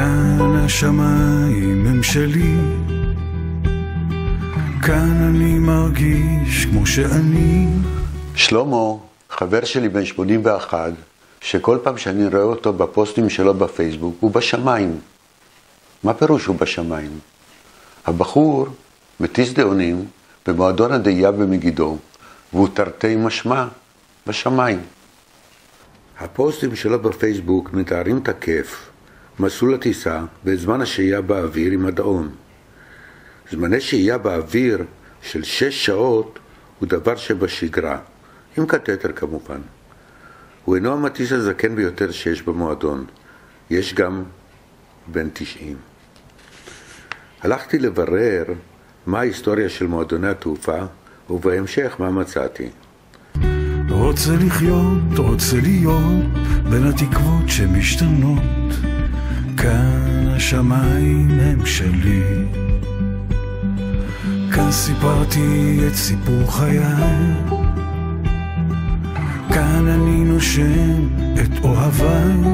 כאן השמיים הם שלי, כאן אני מרגיש כמו שאני. שלמה, חבר שלי בן 81, שכל פעם שאני רואה אותו בפוסטים שלו בפייסבוק, הוא בשמיים. מה פירוש הוא בשמיים? הבחור מטיס דאונים במועדון הדאייה במגידו, והוא תרתי משמע בשמיים. הפוסטים שלו בפייסבוק מתארים את הכיף, מסלול הטיסה ואת זמן השהייה באוויר עם הדאון. זמני שהייה באוויר של 6 שעות הוא דבר שבשגרה, עם קטטר כמובן. הוא אינו המטיס הזקן ביותר שיש במועדון, יש גם בן 90. הלכתי לברר מה ההיסטוריה של מועדוני התעופה, ובהמשך מה מצאתי. רוצה לחיות, רוצה להיות בין התקוות שמשתנות, כאן השמיים הם שלי, כאן סיפרתי את סיפור חיי, כאן אני נושם את אוהביי.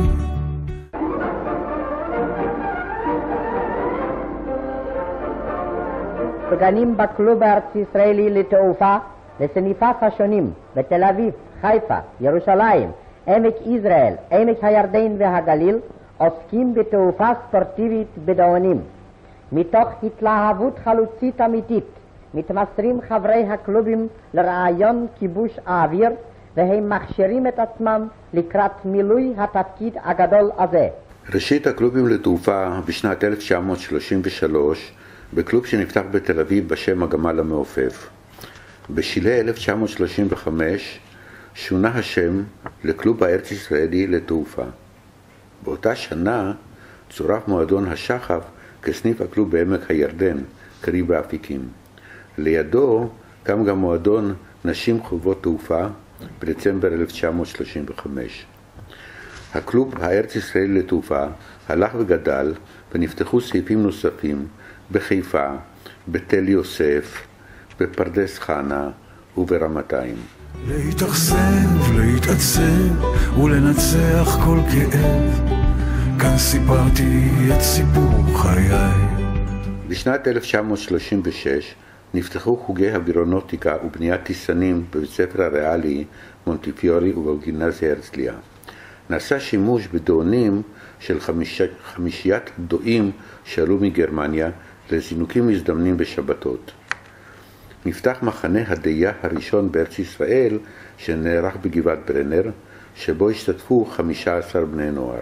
מגנים בקלוב הארץ-ישראלי לתעופה לסניפיו השונים בתל אביב, חיפה, ירושלים, עמק יזרעאל, עמק הירדן והגליל עוסקים בתעופה ספורטיבית בדאונים. מתוך התלהבות חלוצית אמיתית מתמסרים חברי הקלובים לרעיון כיבוש האוויר, והם מכשירים את עצמם לקראת מילוי התפקיד הגדול הזה. ראשית הקלובים לתעופה בשנת 1933 בקלוב שנפתח בתל אביב בשם הגמל המעופף. בשלהי 1935 שונה השם לקלוב הארץ ישראלי לתעופה. באותה שנה צורף מועדון השחף כסניף הקלוב בעמק הירדן, קריב באפיקים. לידו קם גם מועדון נשים חובות תעופה בדצמבר 1935. הקלוב הארץ ישראלי לתעופה הלך וגדל ונפתחו סעיפים נוספים בחיפה, בתל יוסף, בפרדס חנה וברמתיים. להתאכזב, להתעצב ולנצח כל כאב, כאן סיפרתי את סיפור חיי. בשנת 1936 נפתחו חוגי אווירונוטיקה ובניית טיסנים בבית ספר הריאלי מונטיפיורי ובגימנסיה הרצליה. נעשה שימוש בדאונים של חמישיית דואים שעלו מגרמניה לזינוקים מזדמנים בשבתות. נפתח מחנה הדאייה הראשון בארץ ישראל שנערך בגבעת ברנר, שבו השתתפו 15 בני נוער.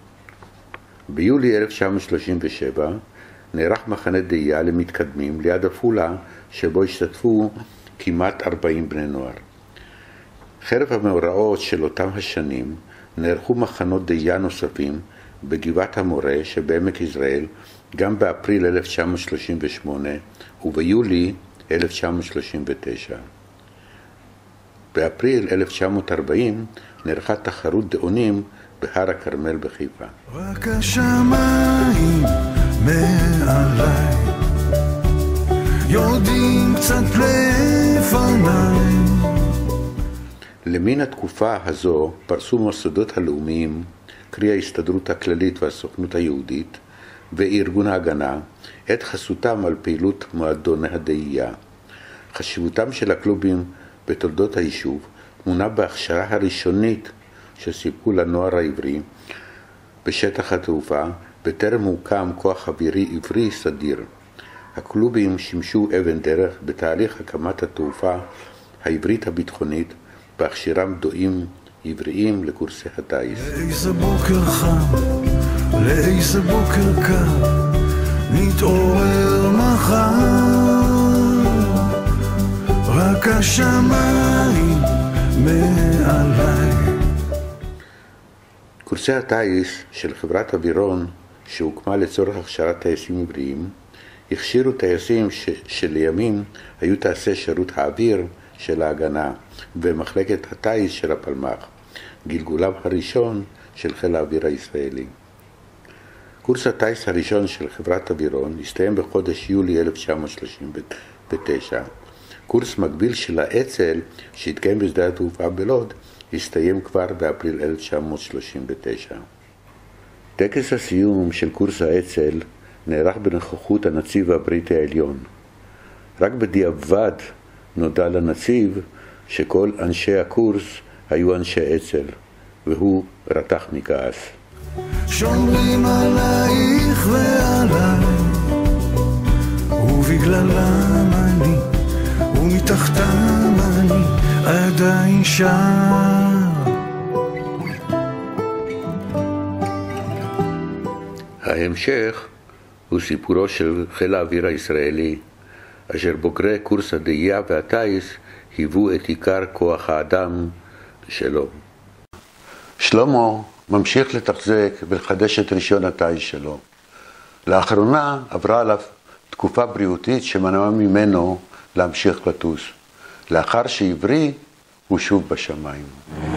ביולי 1937 נערך מחנה דאייה למתקדמים ליד עפולה, שבו השתתפו כמעט 40 בני נוער. חרף המאורעות של אותם השנים נערכו מחנות דאייה נוספים בגבעת המורה שבעמק יזרעאל גם באפריל 1938 וביולי 1939. באפריל 1940 נערכה תחרות דאונים בהר הכרמל בחיפה. רק השמיים מעליי יודעים קצת לפניי. למין התקופה הזו פרסו מוסדות הלאומיים, קרי ההסתדרות הכללית והסוכנות היהודית וארגון ההגנה, את חסותם על פעילות מועדוני הדאייה. חשיבותם של הקלובים בתולדות היישוב תמונה בהכשרה הראשונית שסיפקו לנוער העברי בשטח התעופה, בטרם הוקם כוח אווירי עברי סדיר. הקלובים שימשו אבן דרך בתהליך הקמת התעופה העברית הביטחונית, בהכשירם דואים עבריים לקורסי הטייס. לאיזה בוקר חם, לאיזה בוקר קר, נתעורר מחר, רק השמיים מעליי. קורסי הטייס של חברת אווירון, שהוקמה לצורך הכשרת טייסים עבריים, הכשירו טייסים שלימים היו טייסי שירות האוויר של ההגנה ומחלקת הטייס של הפלמ"ח, גלגוליו הראשון של חיל האוויר הישראלי. קורס הטייס הראשון של חברת אווירון הסתיים בחודש יולי 1939. קורס מקביל של האצ"ל שהתקיים בשדה התעופה בלוד הסתיים כבר באפריל 1939. טקס הסיום של קורס האצ"ל נערך בנוכחות הנציב הבריטי העליון. רק בדיעבד נודע לנציב שכל אנשי הקורס היו אנשי אצ"ל, והוא רתח מכעס. שומרים עלייך ועליי, ובגללם אני, ומתחתם אני עדיין שם. ההמשך הוא סיפורו של חיל האוויר הישראלי, אשר בוגרי קורס הדאייה והטייס היוו את עיקר כוח האדם שלו. שלמה ממשיך לתחזק ולחדש את רישיון הטייס שלו. לאחרונה עברה עליו תקופה בריאותית שמנעה ממנו להמשיך לטוס. לאחר שהבריא הוא שוב בשמיים.